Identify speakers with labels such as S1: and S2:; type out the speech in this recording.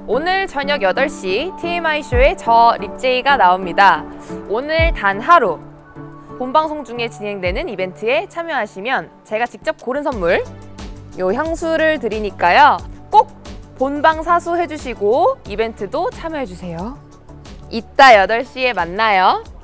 S1: 오늘 저녁 8시 TMI쇼에 저 립제이가 나옵니다. 오늘 단 하루 본방송 중에 진행되는 이벤트에 참여하시면 제가 직접 고른 선물 요 향수를 드리니까요. 꼭 본방 사수 해주시고 이벤트도 참여해주세요. 이따 8시에 만나요.